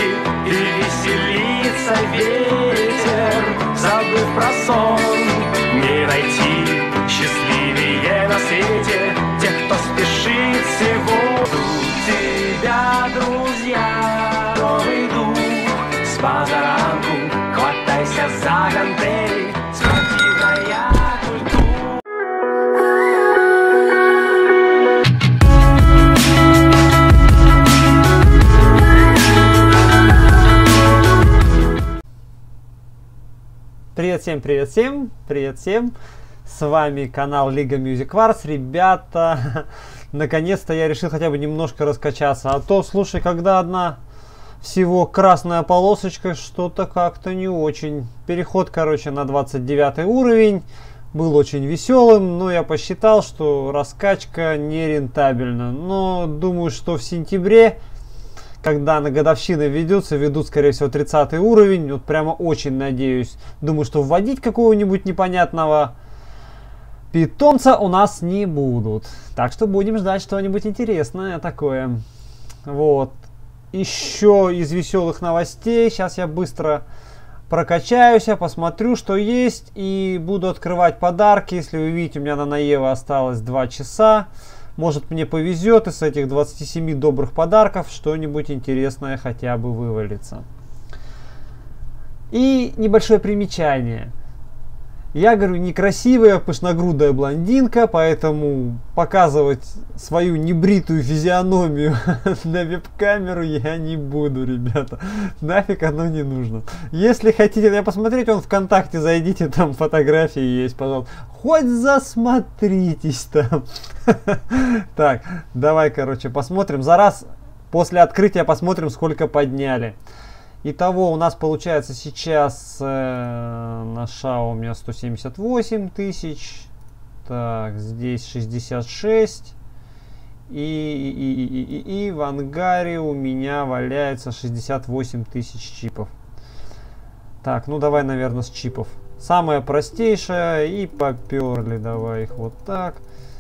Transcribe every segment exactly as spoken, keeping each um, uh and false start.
и веселится ветер, забыв про сон. Не найти счастливее на свете тех, кто спешит всего. У тебя, друзья, новый дух, с позаранку хватайся за гантели, спортивная культура. Привет всем, привет всем, привет всем. С вами канал Лига Music Wars. Ребята, наконец-то я решил хотя бы немножко раскачаться. А то, слушай, когда одна всего красная полосочка, что-то как-то не очень. Переход, короче, на двадцать девятый уровень был очень веселым, но я посчитал, что раскачка не рентабельна. Но думаю, что в сентябре, когда на годовщины ведутся, ведут, скорее всего, тридцатый уровень. Вот прямо очень надеюсь. Думаю, что вводить какого-нибудь непонятного питомца у нас не будут. Так что будем ждать что-нибудь интересное такое. Вот. Еще из веселых новостей. Сейчас я быстро прокачаюсь, посмотрю, что есть. И буду открывать подарки. Если вы видите, у меня на Наева осталось два часа. Может, мне повезет, и с этих двадцати семи добрых подарков что-нибудь интересное хотя бы вывалится. И небольшое примечание. Я говорю, некрасивая, пышногрудая блондинка, поэтому показывать свою небритую физиономию на веб-камеру я не буду, ребята. Нафиг оно не нужно. Если хотите меня посмотреть, он ВКонтакте зайдите, там фотографии есть, пожалуйста. Хоть засмотритесь там. Так, давай, короче, посмотрим. За раз после открытия посмотрим, сколько подняли. Итого у нас получается сейчас э, на Шао у меня сто семьдесят восемь тысяч. Так, здесь шестьдесят шесть. И, и, и, и, и, и в ангаре у меня валяется шестьдесят восемь тысяч чипов. Так, ну давай, наверное, с чипов. Самое простейшее. И поперли. Давай их вот так.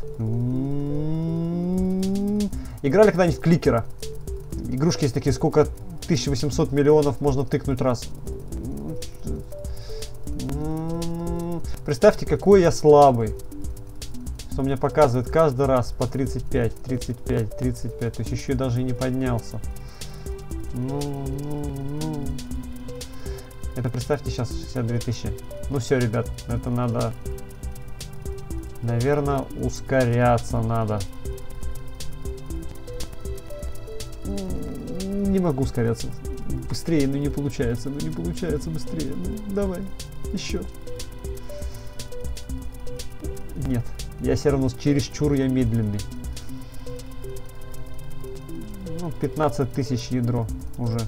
Играли когда-нибудь в кликера? Игрушки есть такие, сколько... тысяча восемьсот миллионов можно тыкнуть раз. Представьте, какой я слабый. Что мне показывает каждый раз по тридцать пять, тридцать пять, тридцать пять. То есть еще даже и не поднялся. Ну, ну, ну. Это представьте сейчас шестьдесят две тысячи. Ну все, ребят, это надо... Наверное, ускоряться надо. Не могу ускоряться. Быстрее, но не получается. Ну не получается быстрее. Ну, давай. Еще. Нет. Я все равно чересчур я медленный. Ну, пятнадцать тысяч ядро уже.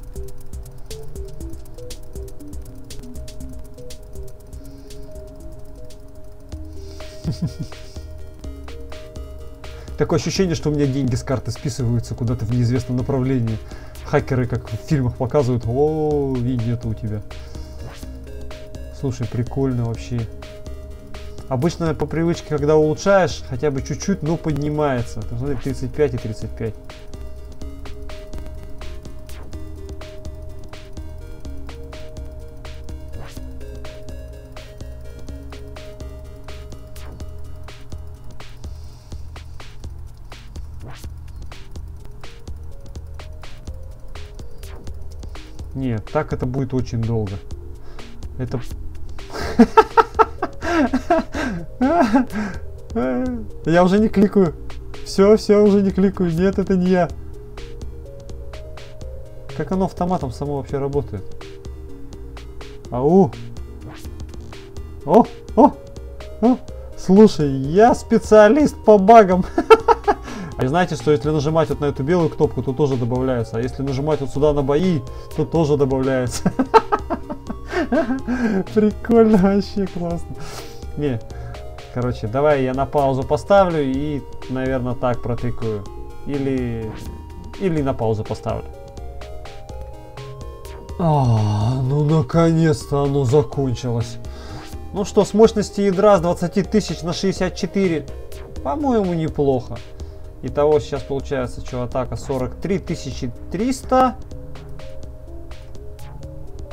Такое ощущение, что у меня деньги с карты списываются куда-то в неизвестном направлении. Хакеры, как в фильмах показывают, о, и нет у тебя. Слушай, прикольно вообще. Обычно по привычке, когда улучшаешь, хотя бы чуть-чуть, но поднимается. Смотри, тридцать пять и тридцать пять. Нет, так это будет очень долго. Это... Я уже не кликаю. Все, все, уже не кликаю. Нет, это не я. Как оно автоматом само вообще работает? Ау. О, о, о. Слушай, я специалист по багам. А знаете, что если нажимать вот на эту белую кнопку, то тоже добавляется. А если нажимать вот сюда на бои, то тоже добавляется. Прикольно, вообще классно. Не, короче, давай я на паузу поставлю и, наверное, так протыкаю. Или, или на паузу поставлю. А, ну наконец-то оно закончилось. Ну что, с мощности ядра с двадцати тысяч на шестьдесят четыре, по-моему, неплохо. Итого сейчас получается, что атака сорок три тысячи триста.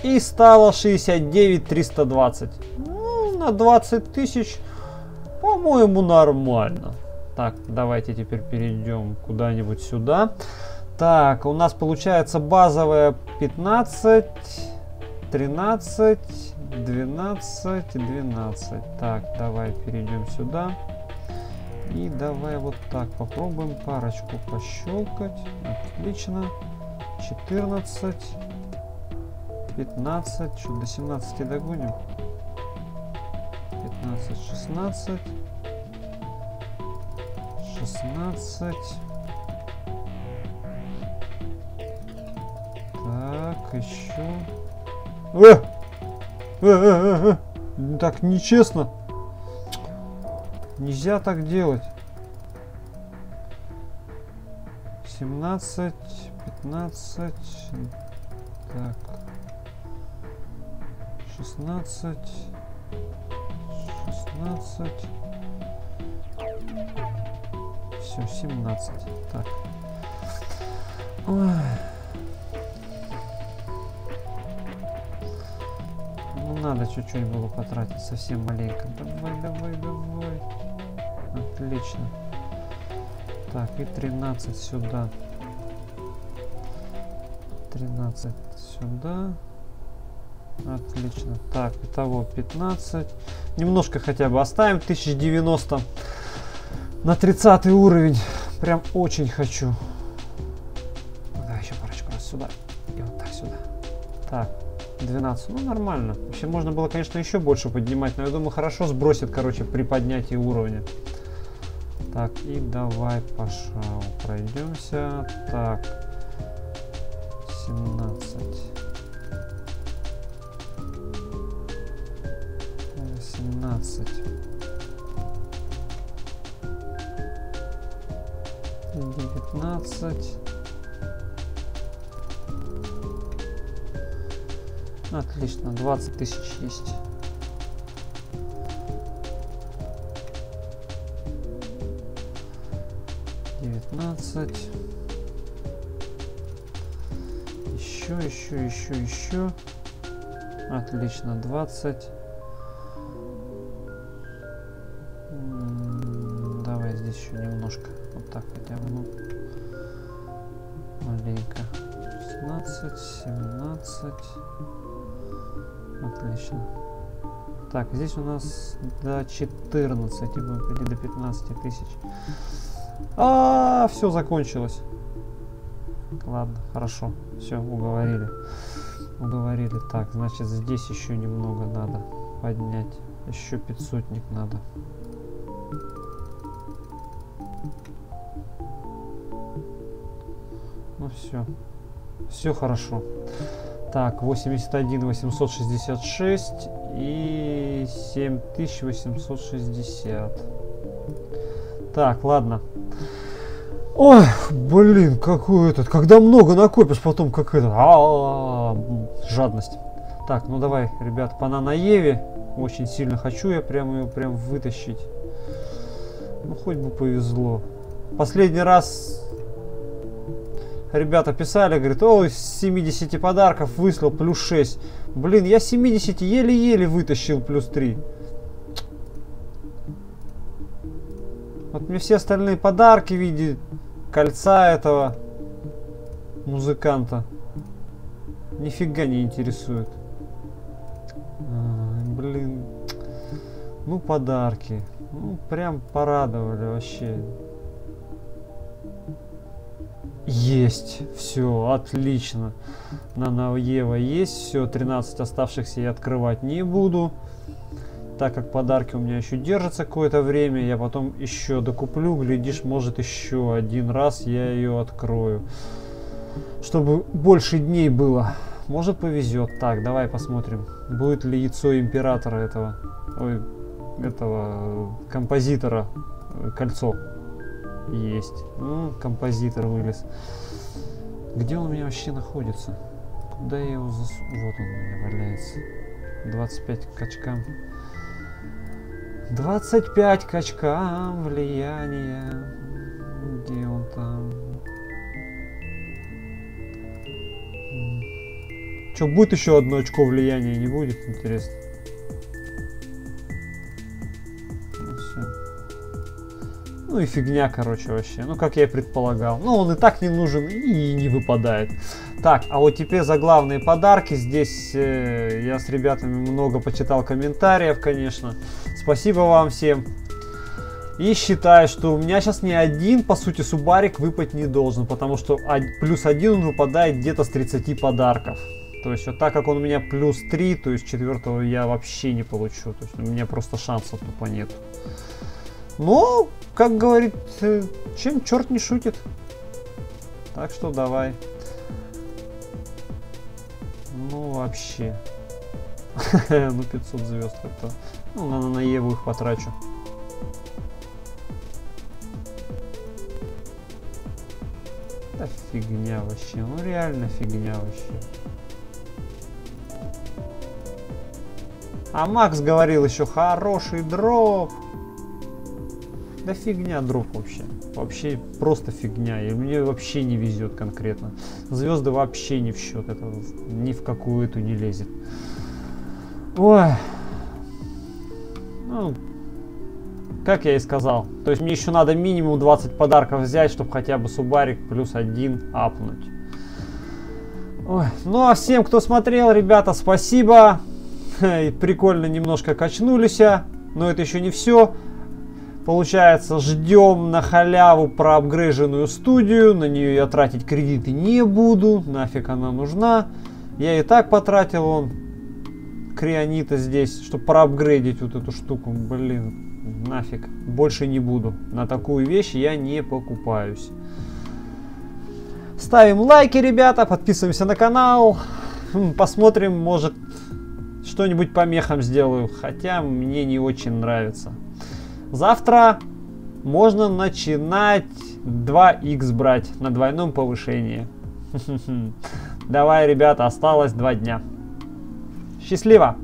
И стало шестьдесят девять триста двадцать. Ну, на двадцать тысяч, по-моему, нормально. Так, давайте теперь перейдем куда-нибудь сюда. Так, у нас получается базовая пятнадцать, тринадцать, двенадцать, двенадцать. Так, давай перейдем сюда. И давай вот так попробуем парочку пощелкать. Отлично. четырнадцать, пятнадцать. Что, до семнадцати догоним? пятнадцать, шестнадцать. шестнадцать. Так, еще. Э! Э, э, э, э. Так нечестно. Нельзя так делать. семнадцать, пятнадцать. Так. шестнадцать. шестнадцать. Все, семнадцать. Так. Ой. Ну, надо чуть-чуть было потратить, совсем маленько. Давай, давай, давай. Отлично. Так, и тринадцать сюда. тринадцать сюда. Отлично. Так, итого пятнадцать. Немножко хотя бы оставим. тысяча девяносто на тридцатый уровень. Прям очень хочу. Давай еще парочку раз сюда. И вот так сюда. Так. двенадцать, ну нормально. Вообще можно было, конечно, еще больше поднимать, но я думаю, хорошо сбросит, короче, при поднятии уровня. Так, и давай по шагу пройдемся. Так, семнадцать. семнадцать. девятнадцать. Отлично, двадцать тысяч есть. девятнадцать. Еще, еще, еще, еще. Отлично, двадцать. М-м, давай здесь еще немножко. Вот так хотя бы. Ну, маленько. шестнадцать, семнадцать. Отлично. Так, здесь у нас до четырнадцати или до пятнадцати тысяч. А, все закончилось. Ладно, хорошо. Все, уговорили. Уговорили. Так, значит, здесь еще немного надо поднять. Еще пятьсотник надо. Ну все. Все хорошо. Так, восемьдесят один восемьсот шестьдесят шесть и семь тысяч восемьсот шестьдесят. Так, ладно. Ой, блин, какой этот. Когда много накопишь, потом как это. А-а-а, жадность. Так, ну давай, ребят, по Нанаеве. Очень сильно хочу я прям ее прям вытащить. Ну, хоть бы повезло. Последний раз ребята писали, говорит, ой, с семидесяти подарков выслал плюс шесть. Блин, я семьдесят еле-еле вытащил плюс три. Вот мне все остальные подарки в виде кольца этого музыканта нифига не интересует. А, блин. Ну, подарки. Ну, прям порадовали вообще. Есть. Все, отлично. Нанаева есть. Все, тринадцать оставшихся я открывать не буду. Так как подарки у меня еще держатся какое-то время, я потом еще докуплю. Глядишь, может еще один раз я ее открою. Чтобы больше дней было. Может, повезет. Так, давай посмотрим. Будет ли яйцо императора этого. Ой, этого композитора. Кольцо. Есть. Ну, композитор вылез. Где он у меня вообще находится? Куда я его засу... Вот он у меня валяется. двадцать пять к очкам. двадцать пять к очкам влияния. Где он там? Что, будет еще одно очко влияния? Не будет, интересно. Ну, все. Ну и фигня, короче, вообще. Ну, как я и предполагал. Ну, он и так не нужен и не выпадает. Так, а вот теперь за главные подарки. Здесь э, я с ребятами много почитал комментариев, конечно. Спасибо вам всем. И считаю, что у меня сейчас ни один, по сути, субарик выпасть не должен. Потому что плюс один он выпадает где-то с тридцати подарков. То есть, вот так как он у меня плюс три, то есть четвертого я вообще не получу. То есть, у меня просто шансов тупо нет. Но, как говорит, чем черт не шутит. Так что давай. Ну, вообще. Ну, пятьсот звезд это. Ну, на, на Еву их потрачу. Да фигня вообще. Ну, реально фигня вообще. А Макс говорил еще хороший дроп. Да фигня дроп вообще. Вообще просто фигня. И мне вообще не везет конкретно. Звезды вообще не в счет. Это ни в какую эту не лезет. Ой. Ну, как я и сказал. То есть мне еще надо минимум двадцать подарков взять, чтобы хотя бы субарик плюс один апнуть. Ой. Ну а всем, кто смотрел, ребята, спасибо. Прикольно немножко качнулись, но это еще не все. Получается, ждем на халяву проапгрейженную студию. На нее я тратить кредиты не буду. Нафиг она нужна. Я и так потратил он крионита здесь, чтобы проапгрейдить вот эту штуку. Блин, нафиг. Больше не буду. На такую вещь я не покупаюсь. Ставим лайки, ребята. Подписываемся на канал. Посмотрим, может... что-нибудь по мехам сделаю, хотя мне не очень нравится. Завтра можно начинать два икс брать на двойном повышении. Давай, ребята, осталось два дня. Счастливо!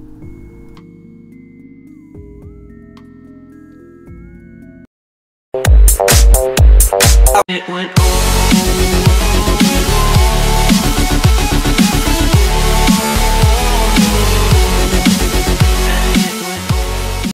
It went